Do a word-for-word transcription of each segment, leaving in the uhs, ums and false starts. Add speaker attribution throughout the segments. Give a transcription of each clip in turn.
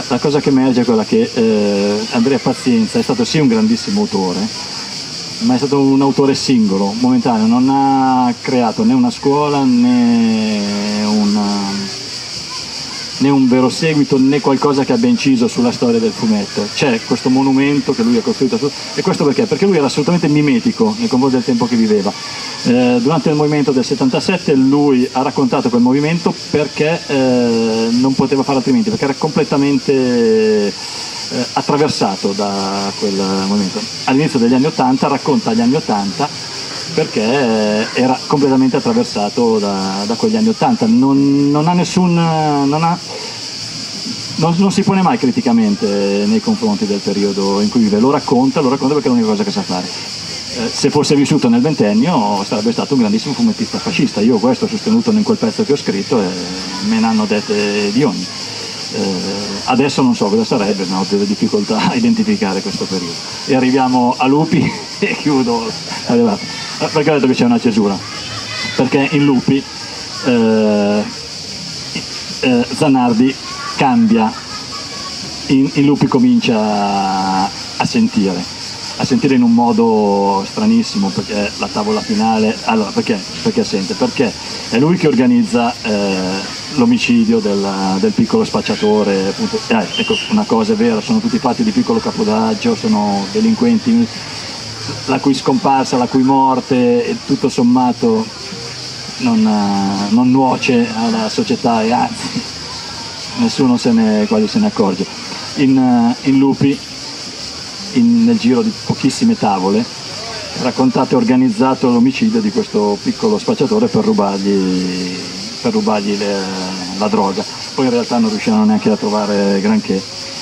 Speaker 1: la cosa che emerge è quella che eh, Andrea Pazienza è stato sì un grandissimo autore, ma è stato un autore singolo, momentaneo, non ha creato né una scuola né, una, né un vero seguito né qualcosa che abbia inciso sulla storia del fumetto. C'è questo monumento che lui ha costruito, e questo perché? Perché lui era assolutamente mimetico nei confronti del tempo che viveva. Eh, durante il movimento del settantasette lui ha raccontato quel movimento perché eh, non poteva fare altrimenti, perché era completamente Eh, attraversato da quel movimento. All'inizio degli anni ottanta racconta gli anni ottanta perché eh, era completamente attraversato da, da quegli anni ottanta, non, non ha nessun non, ha, non, non si pone mai criticamente nei confronti del periodo in cui vive, lo racconta, lo racconta perché è l'unica cosa che sa fare. Eh, se fosse vissuto nel ventennio sarebbe stato un grandissimo fumettista fascista, io questo ho sostenuto in quel pezzo che ho scritto e me ne hanno dette di ogni. Eh, adesso non so cosa sarebbe, ma ho delle difficoltà a identificare questo periodo. E arriviamo a Lupi e chiudo, perché ho detto che c'è una cesura, perché in Lupi eh, eh, Zanardi cambia, in, in Lupi comincia a, a sentire, a sentire in un modo stranissimo, perché la tavola finale, allora perché, perché sente? Perché è lui che organizza eh, l'omicidio del, del piccolo spacciatore, appunto. Eh, ecco, una cosa è vera, sono tutti fatti di piccolo capodaggio, sono delinquenti la cui scomparsa, la cui morte, e tutto sommato non, non nuoce alla società e anzi nessuno se ne, quasi se ne accorge. In, in Lupi, in, nel giro di pochissime tavole, raccontato e organizzato l'omicidio di questo piccolo spacciatore per rubargli per rubargli le, la droga, poi in realtà non riusciranno neanche a trovare granché,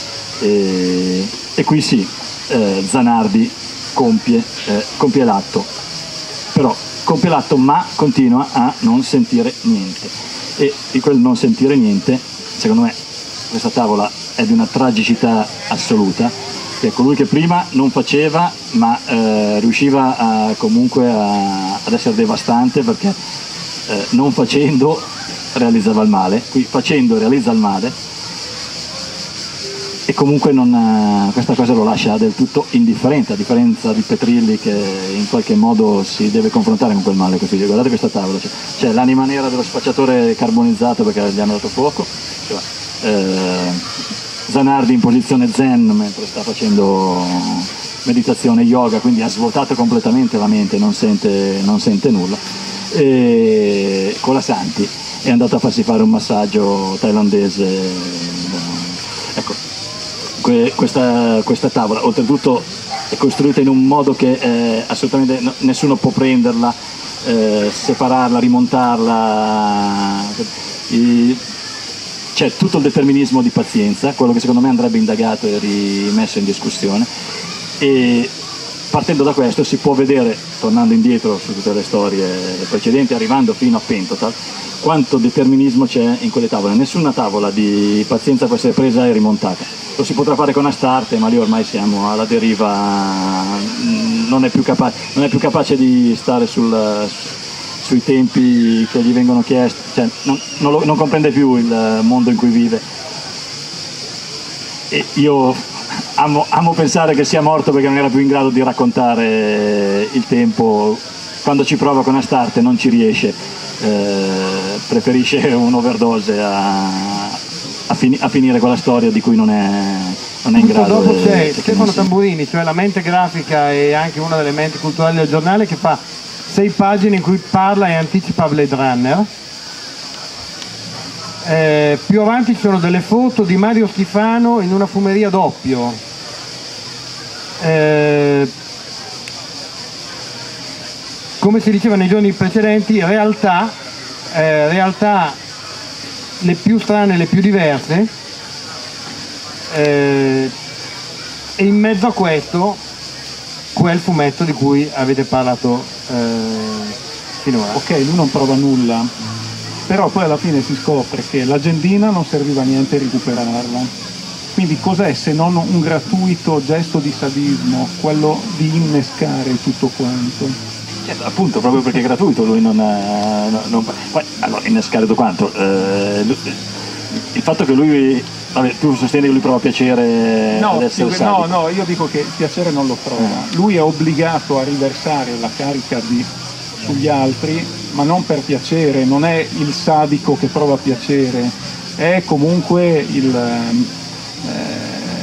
Speaker 1: e, e qui sì, eh, Zanardi compie, eh, compie l'atto, però compie l'atto ma continua a non sentire niente, e di quel non sentire niente, secondo me questa tavola è di una tragicità assoluta, che è colui che prima non faceva ma eh, riusciva a, comunque a, ad essere devastante, perché Eh, non facendo realizzava il male, qui facendo realizza il male, e comunque non, eh, questa cosa lo lascia del tutto indifferente, a differenza di Petrilli che in qualche modo si deve confrontare con quel male che figlio. Guardate questa tavola, c'è, c'è l'anima nera dello spacciatore carbonizzato perché gli hanno dato fuoco, cioè, eh, Zanardi in posizione zen mentre sta facendo meditazione yoga, quindi ha svuotato completamente la mente, non sente, non sente nulla. E Colasanti è andato a farsi fare un massaggio thailandese. Ecco, que- questa, questa tavola oltretutto è costruita in un modo che eh, assolutamente no, nessuno può prenderla, eh, separarla, rimontarla. I, c'è tutto il determinismo di Pazienza, quello che secondo me andrebbe indagato e rimesso in discussione, e partendo da questo si può vedere, tornando indietro su tutte le storie precedenti, arrivando fino a Pentotal, quanto determinismo c'è in quelle tavole. Nessuna tavola di Pazienza può essere presa e rimontata. Lo si potrà fare con Astarte, ma lì ormai siamo alla deriva, non è più capace, non è più capace di stare sul, sui tempi che gli vengono chiesti, cioè, non, non, lo, non comprende più il mondo in cui vive. E io Amo, amo pensare che sia morto perché non era più in grado di raccontare il tempo, quando ci prova con Astarte non ci riesce, eh, preferisce un'overdose a, a, fini, a finire quella storia di cui non è, non è in grado.
Speaker 2: Dopo c'è Stefano Tamburini, cioè la mente grafica e anche una delle menti culturali del giornale, che fa sei pagine in cui parla e anticipa Blade Runner. Eh, più avanti ci sono delle foto di Mario Schifano in una fumeria doppio. Eh, come si diceva nei giorni precedenti, realtà, eh, realtà le più strane, le più diverse, eh, e in mezzo a questo quel fumetto di cui avete parlato eh, finora.
Speaker 3: Ok, lui non prova nulla, però poi alla fine si scopre che l'agendina non serviva a niente recuperarla. Quindi cos'è se non un gratuito gesto di sadismo, quello di innescare tutto quanto?
Speaker 1: Certo, appunto, proprio perché è gratuito lui non... non, non poi, allora, innescare tutto quanto? Eh, il fatto che lui Vabbè, tu sostieni che lui prova piacere
Speaker 3: No,
Speaker 1: ad essere
Speaker 3: io,
Speaker 1: sadico.
Speaker 3: no, no, io dico che piacere non lo prova. Lui è obbligato a riversare la carica di, sugli altri, ma non per piacere, non è il sadico che prova piacere, è comunque il... Eh,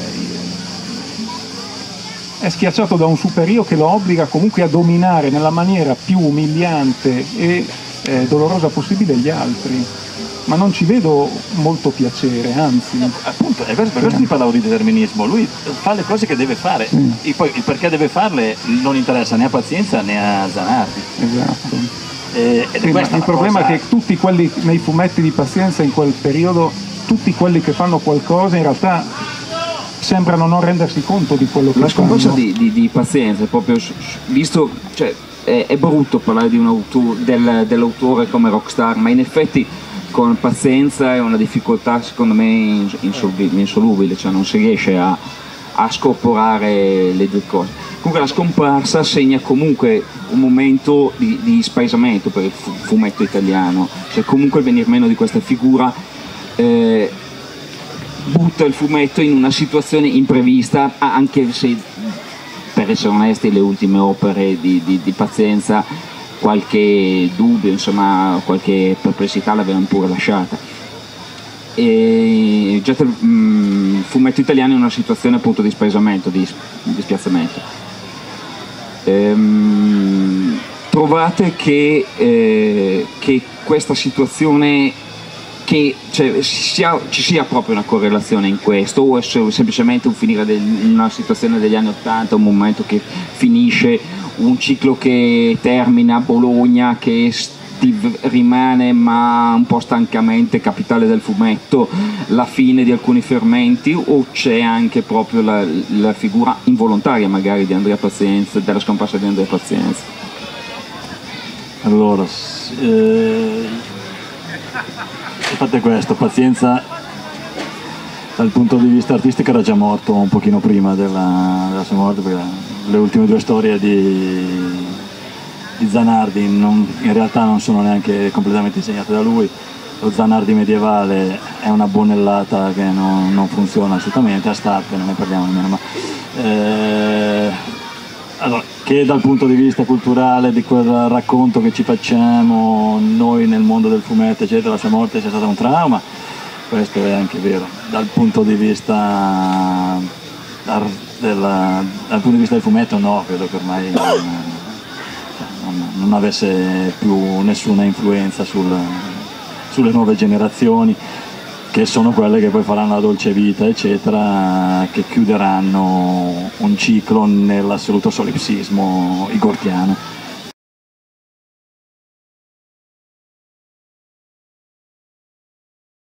Speaker 3: è schiacciato da un superio che lo obbliga comunque a dominare nella maniera più umiliante e eh, dolorosa possibile gli altri. Ma non ci vedo molto piacere, anzi.
Speaker 1: Appunto, è per per questo ti parlavo di determinismo. Lui fa le cose che deve fare,
Speaker 3: Sì.
Speaker 1: e poi il perché deve farle non interessa né a Pazienza né a Zanardi.
Speaker 3: Esatto.
Speaker 1: E, ed è
Speaker 3: Sì, ma
Speaker 1: questa
Speaker 3: il
Speaker 1: la
Speaker 3: problema
Speaker 1: cosa-
Speaker 3: è che tutti quelli nei fumetti di Pazienza in quel periodo, tutti quelli che fanno qualcosa in realtà sembrano non rendersi conto di quello che
Speaker 4: La scomparsa
Speaker 3: fanno.
Speaker 4: di, di, di Pazienza è proprio s- s- visto, cioè, è, è brutto parlare di un auto- del- dell'autore come rockstar, ma in effetti con Pazienza è una difficoltà secondo me ins- insolvi- insolubile, cioè non si riesce a, a scorporare le due cose. Comunque la scomparsa segna comunque un momento di, di spaesamento per il fu- fumetto italiano, cioè comunque il venir meno di questa figura eh, butta il fumetto in una situazione imprevista, anche se per essere onesti le ultime opere di, di, di Pazienza qualche dubbio, insomma qualche perplessità l'avevano pure lasciata. E già il mm, fumetto italiano è in una situazione appunto di spaesamento, di, di spiazzamento. Ehm, trovate che, eh, che questa situazione che cioè, sia, ci sia proprio una correlazione in questo, o è se- semplicemente un finire del, una situazione degli anni Ottanta, un momento che finisce, un ciclo che termina, Bologna che Steve rimane ma un po' stancamente capitale del fumetto, la fine di alcuni fermenti, o c'è anche proprio la, la figura involontaria magari di Andrea Pazienza, della scomparsa di Andrea Pazienza?
Speaker 1: Allora, s- eh, il fatto è questo, Pazienza dal punto di vista artistico era già morto un pochino prima della, della sua morte, perché le ultime due storie di, di Zanardi non- in realtà non sono neanche completamente disegnate da lui. Lo Zanardi medievale è una bonellata che non, non funziona assolutamente, a Starte non ne parliamo nemmeno, ma eh, allora, che dal punto di vista culturale di quel racconto che ci facciamo noi nel mondo del fumetto eccetera, la sua morte sia stata un trauma, questo è anche vero. Dal punto di vista ar- della- dal punto di vista del fumetto no, credo che ormai non, non- non avesse più nessuna influenza sul- sulle nuove generazioni, che sono quelle che poi faranno la dolce vita eccetera, che chiuderanno un ciclo nell'assoluto solipsismo igortiano.